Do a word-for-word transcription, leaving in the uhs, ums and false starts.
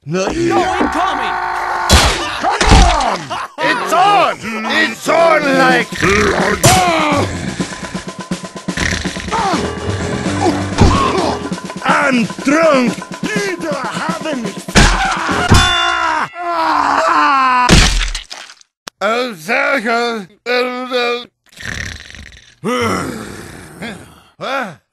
No, Go incoming! it's on! It's on like... I'm drunk! You don't have any... Oh, so good. Oh, no. Ah.